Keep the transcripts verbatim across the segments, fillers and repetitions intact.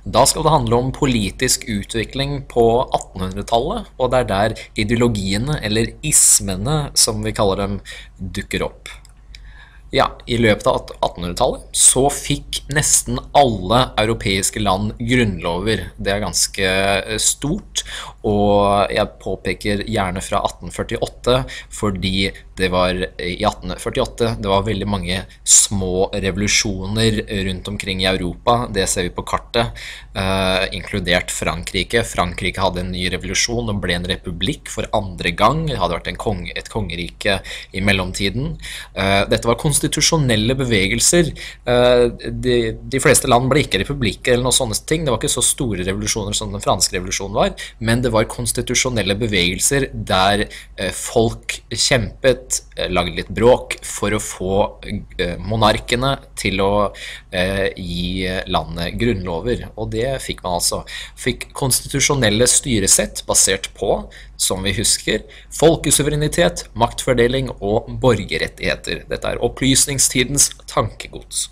Da skal det handle om politisk utvikling på attenhundretallet, og det er der ideologiene, eller ismene som vi kaller dem, dukker opp. Ja, i løpet av attenhundretallet så fikk nesten alle europeiske land grunnlover. Det er ganske stort, og jeg påpeker gjerne fra atten førtiåtte, fordi det var i atten førtiåtte, det var veldig mange små revolusjoner rundt omkring i Europa. Det ser vi på kartet, eh, inkludert Frankrike. Frankrike hadde en ny revolusjon og ble en republikk for andre gang. Det hadde vært en kong, et kongerike i mellomtiden. Eh, dette var konstitusjonelle bevegelser. Eh, de, de fleste land ble ikke republikker eller noen sånne ting. Det var ikke så store revolusjoner som den franske revolusjonen var, men det var konstitusjonelle bevegelser der eh, folk kjempet, lagde litt bråk for å få monarkene til å eh, gi landet grunnlover, og det fikk man altså. Fikk konstitusjonelle styresett basert på, som vi husker, folkesuverenitet, maktfordeling og borgerrettigheter. Dette er opplysningstidens tankegods.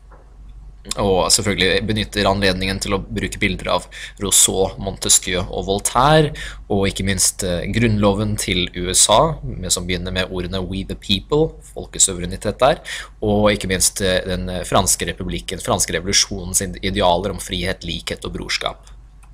Og selvfølgelig benytter anledningen til å bruke bilder av Rousseau, Montesquieu og Voltaire, og ikke minst grunnloven til U S A, som begynner med ordene «We the people», folkesuverenitet der, og ikke minst den franske republikken, franske revolusjonens idealer om frihet, likhet og brorskap.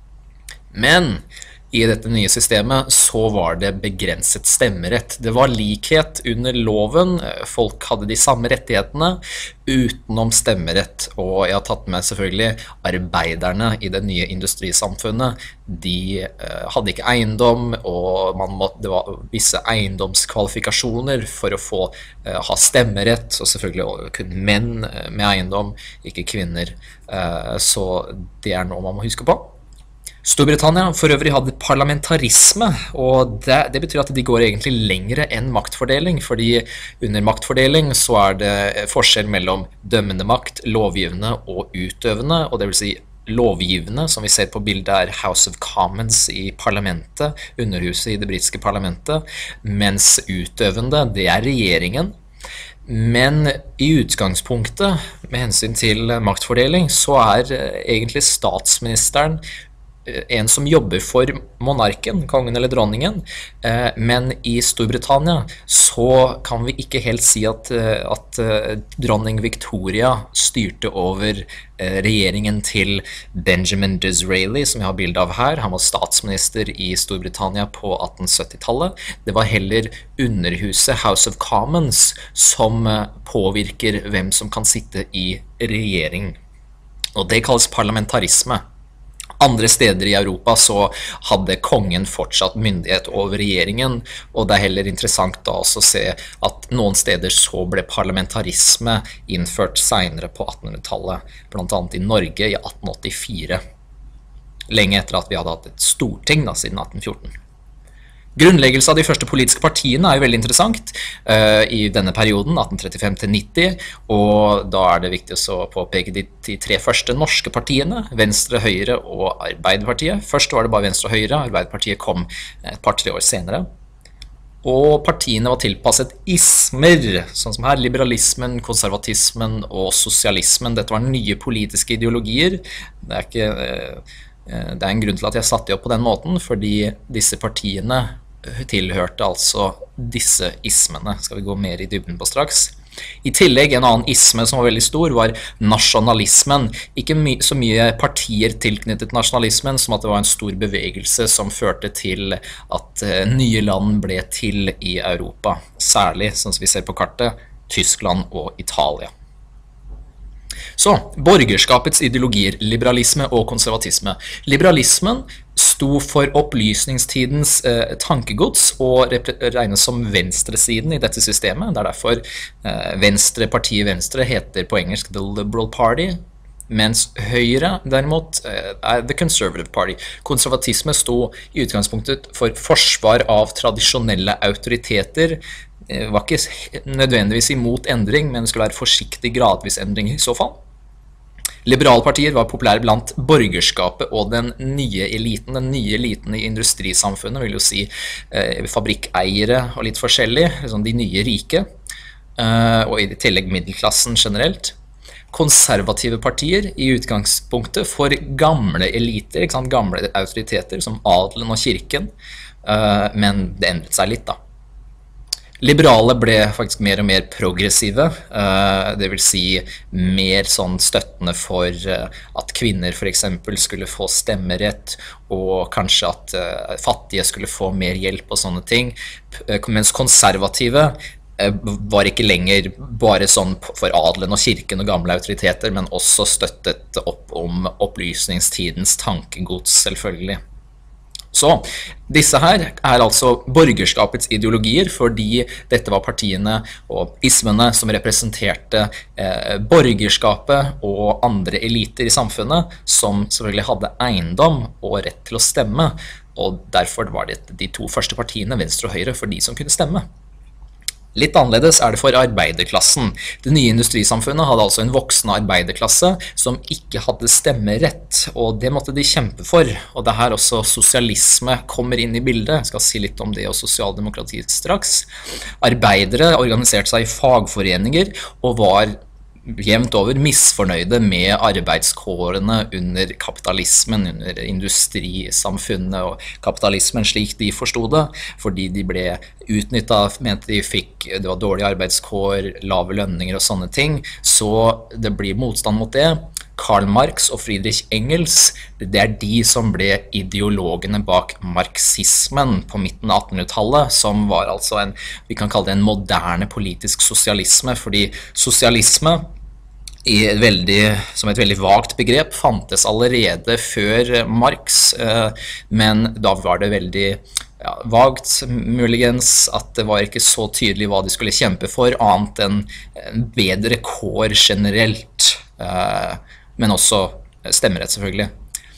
Men i dette nye systemet så var det begrenset stemmerett. Det var likhet under loven, folk hadde de samme rettighetene utenom stemmerett, og jeg har tatt med selvfølgelig arbeiderne i det nye industrisamfunnet. De eh, hadde ikke eiendom, og man måtte, det var visse eiendomskvalifikasjoner for å få eh, ha stemmerett, og selvfølgelig kun menn med eiendom, ikke kvinner. Eh, så det er noe man må huske på. Storbritannia for øvrig hadde parlamentarisme, og det, det betyr at de går egentlig lengre enn maktfordeling, fordi under maktfordeling så er det forskjell mellom dømmende makt, lovgivende og utøvende, og det vil si lovgivende, som vi ser på bildet er House of Commons i parlamentet, underhuset i det britiske parlamentet, mens utøvende, det er regjeringen. Men i utgangspunktet, med hensyn til maktfordeling, så er egentlig statsministeren en som jobber for monarken, kongen eller dronningen, men i Storbritannia så kan vi ikke helt si at, at dronning Victoria styrte over regjeringen til Benjamin Disraeli, som jeg har bilde av her. Han var statsminister i Storbritannia på atten syttitallet. Det var heller underhuset House of Commons som påvirker hvem som kan sitte i regjering. Og det kalles parlamentarisme. Andre steder i Europa så hadde kongen fortsatt myndighet over regjeringen, og det er heller interessant da også å se at noen steder så ble parlamentarisme innført senere på attenhundretallet, blant annet i Norge i atten åttifire, lenge etter at vi hadde hatt et storting da, siden atten fjorten. Grunnleggelse av de første politiske partiene er jo veldig interessant uh, i denne perioden, atten trettifem til nitti, og da er det viktig å påpeke de, de tre første norske partiene, Venstre, Høyre og Arbeiderpartiet. Først var det bare Venstre og Høyre, Arbeiderpartiet kom et par-tre år senere. Og partiene var tilpasset ismer, sånn som her, liberalismen, konservatismen og sosialismen. Dette var nye politiske ideologier. Det er ikke... Uh, Det er en grunn til at jeg satte de opp på den måten, fordi disse partiene tilhørte altså disse ismene. Skal vi gå mer i dybden på straks. I tillegg, en annen isme som var veldig stor var nasjonalismen. Ikke my så mye partier tilknyttet nasjonalismen som at det var en stor bevegelse som førte til at uh, nye land ble til i Europa. Særlig, sånn som vi ser på kartet, Tyskland og Italia. Så, borgerskapets ideologier, liberalisme og konservatisme. Liberalismen sto for opplysningstidens eh, tankegods og regnes som venstresiden i dette systemet. Det er derfor eh, venstre, partiet venstre heter på engelsk The Liberal Party, mens Høyre derimot eh, er The Conservative Party. Konservatisme sto i utgangspunktet for forsvar av tradisjonelle autoriteter. Det var ikke nødvendigvis imot endring, men det skulle være forsiktig gradvis endring i så fall. Liberalpartier var populære blant borgerskapet og den nye eliten. Den nye eliten i industrisamfunnet vil jo si eh, fabrikkeiere og litt forskjellig, liksom de nye rike, eh, og i tillegg middelklassen generelt. konservative partier i utgangspunktet for gamle eliter, ikke sant? Gamle autoriteter som adelen og kirken, men det endret seg litt da. Liberale ble faktisk mer og mer progressive, det vil si mer sånn støttende for at kvinner for eksempel skulle få stemmerett, og kanskje at fattige skulle få mer hjelp og sånne ting, mens konservative var ikke lenger bare sånn for adelen og kirken og gamle autoriteter, men også støttet opp om opplysningstidens tankegods selvfølgelig. Så disse her er altså borgerskapets ideologier, fordi dette var partiene og ismene som representerte eh, borgerskapet og andre eliter i samfunnet, som selvfølgelig hadde eiendom og rett til å stemme, og derfor var det de to første partiene, Venstre og Høyre, for de som kunne stemme. Litt annerledes er det for arbeiderklassen. Det nye industrisamfunnet hadde altså en voksende arbeiderklasse som ikke hadde stemmerett, og det måtte de kjempe for. Og det er her også sosialisme kommer inn i bildet. Jeg skal si litt om det og sosialdemokrati straks. Arbeidere organiserte seg i fagforeninger og var jevnt over misfornøyde med arbeidskårene under kapitalismen, under industrisamfunnet og kapitalismen slik de forstod det, fordi de ble utnyttet, mente de fikk, det var dårlige arbeidskår, lave lønninger og sånne ting, så det blir motstand mot det. Karl Marx og Friedrich Engels, det er de som ble ideologene bak marxismen på midten av attenhundretallet, som var altså en, vi kan kalle det en moderne politisk sosialisme, fordi sosialisme i et veldig, som et veldig vagt begrep fantes allerede før Marx, men da var det veldig ja, vagt muligens at det var ikke så tydelig hva de skulle kjempe for, annet enn bedre kår generelt, men også stemmerett selvfølgelig.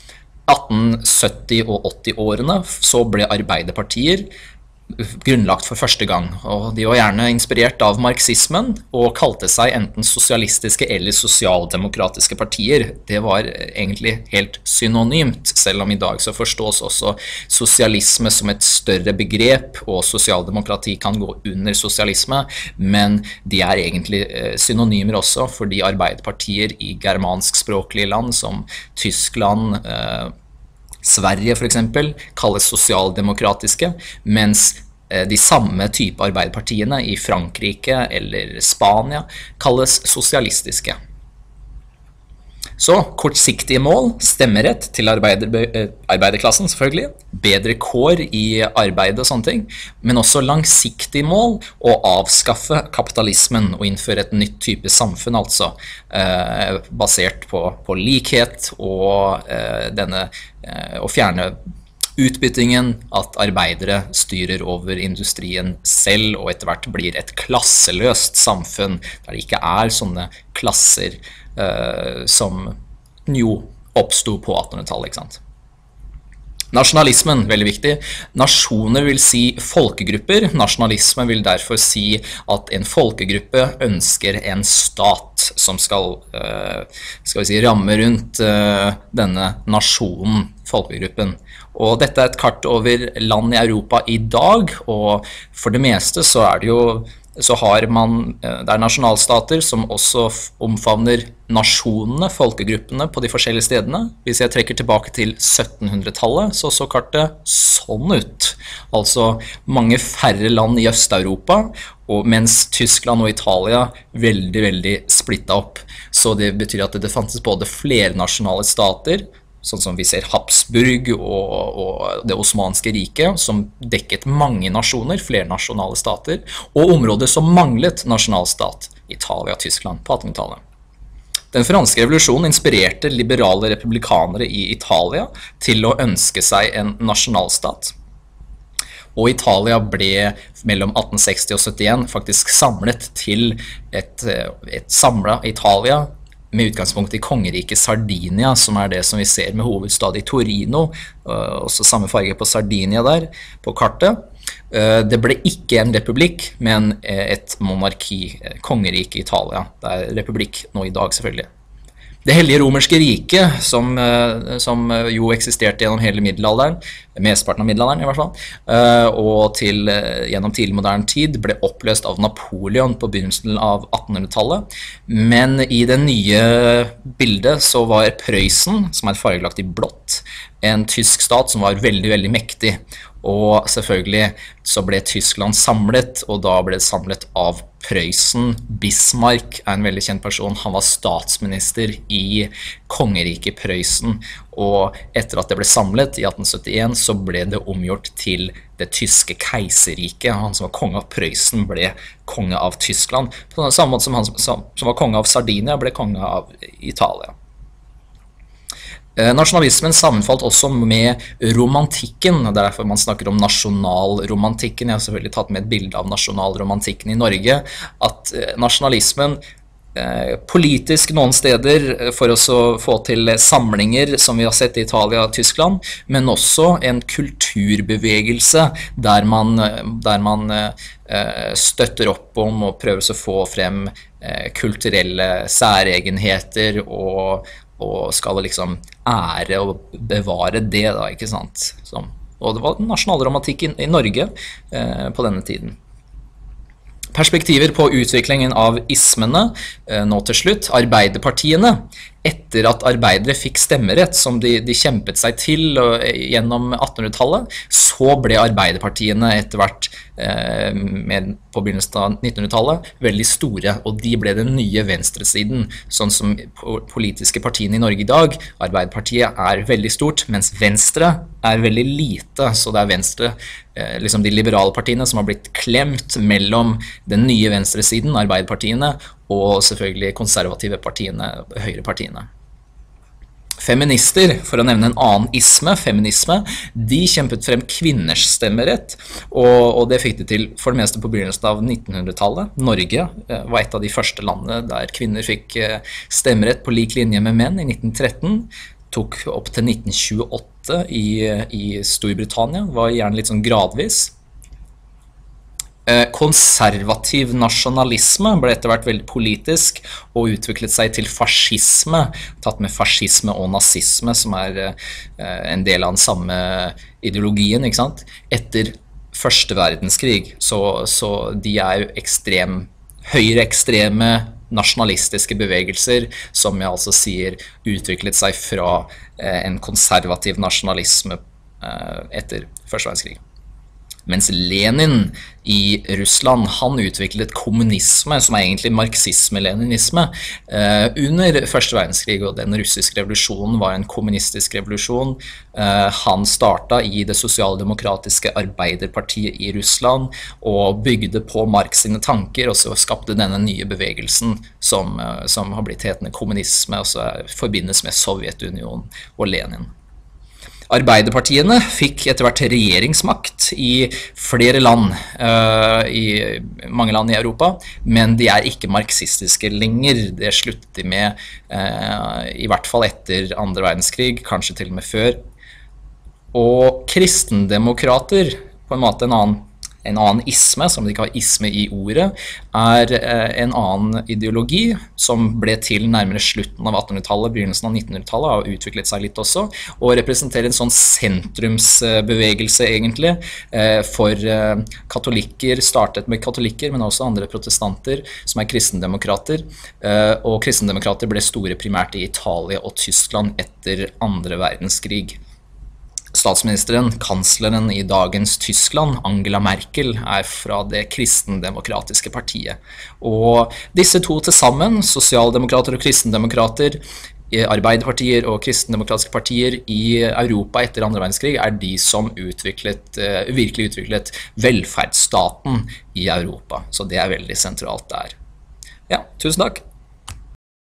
atten sytti- og åtti-årene så ble arbeiderpartier grunnlagt for første gang, og de var gjerne inspirert av marxismen og kalte seg enten sosialistiske eller sosialdemokratiske partier. Det var egentlig helt synonymt, selv om i dag så forstås også sosialisme som et større begrep, og sosialdemokrati kan gå under sosialisme, men de er egentlig synonymer også, fordi arbeiderpartier i germanskspråklige land som Tyskland, Sverige for eksempel kalles sosialdemokratiske, mens de samme type arbeiderpartiene i Frankrike eller Spania kalles sosialistiske. Så kortsiktige mål, stemmerett til arbeider, arbeiderklassen selvfølgelig, bedre kår i arbeid og sånne ting, men også langsiktige mål å avskaffe kapitalismen og innføre et nytt type samfunn, altså eh, basert på, på likhet og eh, denne, eh, å fjerne utbyttingen, at arbeidere styrer over industrien selv og etter hvert blir et klasseløst samfunn der det ikke er sånne klasser Uh, som jo oppstod på attenhundretallet, ikke sant? Nasjonalismen, veldig viktig. Nasjoner vil si folkegrupper. Nasjonalisme vil derfor si at en folkegruppe ønsker en stat som skal, uh, skal vi si, ramme rundt uh, denne nasjonen, folkegruppen. Og dette er et kart over land i Europa i dag, og for det meste så er det jo så har man, det er nasjonalstater som også omfavner nasjonene, folkegruppene på de forskjellige stedene. Hvis jeg trekker tilbake til syttenhundretallet, så så kartet sånn ut. Altså mange færre land i Øst-Europa, og mens Tyskland og Italia veldig, veldig splittet opp. Så det betyr at det fantes både flernasjonale stater, sånn som vi ser Habsburg og, og det osmanske riket, som dekket mange nasjoner, flernasjonale stater, og områder som manglet nasjonalstat, Italia og Tyskland på attenhundretallet. Den franske revolusjonen inspirerte liberale republikanere i Italia til å ønske seg en nasjonalstat. Og Italia ble mellom atten seksti og syttien faktisk samlet til et, et samlet Italia, med utgangspunkt i kongeriket Sardinia, som er det som vi ser med hovedstad i Torino, også samme farge på Sardinia der på kartet. Det ble ikke en republikk, men et monarki, kongerike i Italia. Det er republikk nå i dag selvfølgelig. Det hellige romerske riket, som, eh, som jo eksisterte gjennom hele middelalderen, mesteparten av middelalderen i hvert fall, eh, og til, eh, gjennom tidlig moderne tid, ble oppløst av Napoleon på begynnelsen av attenhundretallet. Men i det nye bildet så var Prøysen, som er fargelagt i blått, en tysk stat som var veldig, veldig mektig. Og selvfølgelig så ble Tyskland samlet, og da ble det samlet av Prøysen. Bismarck er en veldig kjent person. Han var statsminister i kongeriket Prøysen, og etter at det ble samlet i atten syttien så ble det omgjort til det tyske keiserriket. Han som var konge av Prøysen ble konge av Tyskland, på samme måte som han som var konge av Sardinia ble konge av Italia. Nasjonalismen sammenfalt også med romantikken, og derfor man snakker om nasjonalromantikken. Jeg har selvfølgelig tatt med et bilde av nasjonalromantikken i Norge, at nasjonalismen eh, politisk noen steder for å få til samlinger som vi har sett i Italia og Tyskland, men også en kulturbevegelse der man, der man eh, støtter opp om og prøver å få frem eh, kulturelle særegenheter og og skal liksom ære og bevare det da, ikke sant? Som, og det var nasjonalromantikk i, i Norge eh, på denne tiden. Perspektiver på utviklingen av ismene, eh, nå til slutt, arbeiderpartiene. Etter at arbeidere fikk stemmerett, som de, de kjempet seg til og, gjennom attenhundretallet, så ble arbeiderpartiene etter hvert eh, med, på begynnelsen av nittenhundretallet veldig store, og de ble den nye venstresiden, sånn som politiske partiene i Norge i dag. Arbeiderpartiet er veldig stort, mens venstre er veldig lite, så det er venstre, eh, liksom de liberale partiene som har blitt klemt mellom den nye venstresiden, arbeiderpartiene, og selvfølgelig konservative partiene, høyrepartiene. Feminister, for å nevne en annen isme, feminisme, de kjempet frem kvinners stemmerett, og, og det fikk de til for det meste på begynnelsen av nittenhundretallet. Norge eh, var et av de første landene der kvinner fikk eh, stemmerett på lik linje med menn i nitten tretten, tok opp til nitten tjueåtte i, i Storbritannia, var gjerne litt sånn gradvis. Konservativ nasjonalisme ble etter hvert veldig politisk og utviklet seg til fascisme, tatt med fascisme og nazisme, som er en del av den samme ideologien, ikke sant? Etter første verdenskrig, så, så de er jo ekstrem, høyreekstreme nasjonalistiske bevegelser, som jeg altså sier utviklet seg fra en konservativ nasjonalisme etter første verdenskrig. Mens Lenin i Russland, han utviklet kommunisme, som er egentlig marxisme-leninisme, eh, under første verdenskrig, og den russiske revolusjonen var en kommunistisk revolusjon. Eh, han startet i det sosialdemokratiske arbeiderpartiet i Russland, og bygde på Marx sine tanker, og så skapte denne nye bevegelsen, som, eh, som har blitt hetende kommunisme, og så forbindes med Sovjetunionen og Lenin. Arbeiderpartiene fikk etter hvert regjeringsmakt i flere land, uh, i mange land i Europa, men de er ikke marxistiske lenger. Det sluttet de med, uh, i hvert fall etter andre verdenskrig, kanskje til og med før. Og kristendemokrater, på en måte en annen, en annen isme, som de ikke har isme i ordet, er uh, en annen ideologi som ble til nærmere slutten av attenhundretallet, begynnelsen av nittenhundretallet, og utviklet seg litt også, og representerer en sånn sentrumsbevegelse egentlig, uh, for uh, katolikker, startet med katolikker, men også andre protestanter som er kristendemokrater, uh, og kristendemokrater ble store primært i Italia og Tyskland etter andre verdenskrig. Statsministeren, kansleren i dagens Tyskland, Angela Merkel, er fra det kristendemokratiske partiet. Og disse to til sammen, sosialdemokrater og kristendemokrater, arbeiderpartier og kristendemokratiske partier i Europa etter andre verdenskrig, er de som utviklet, virkelig utviklet velferdsstaten i Europa. Så det er veldig sentralt der. Ja, tusen takk.